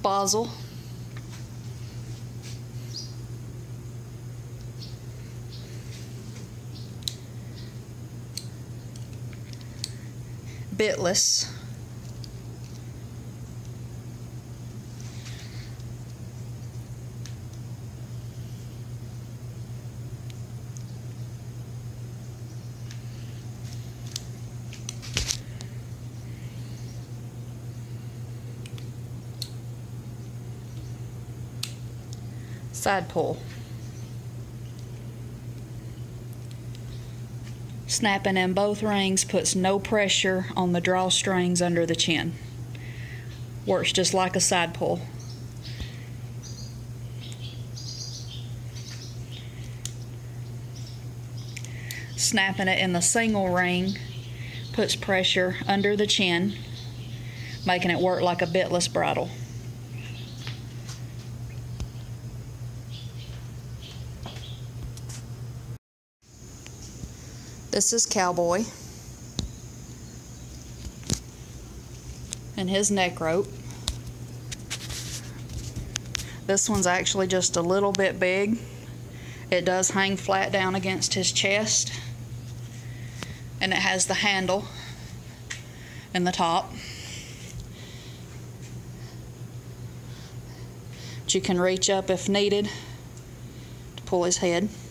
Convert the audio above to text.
spozzle. Bitless. Side pull. Snapping in both rings puts no pressure on the drawstrings under the chin. Works just like a side pull. Snapping it in the single ring puts pressure under the chin, making it work like a bitless bridle. This is Cowboy and his neck rope. This one's actually just a little bit big. It does hang flat down against his chest, and it has the handle in the top. But you can reach up if needed to pull his head.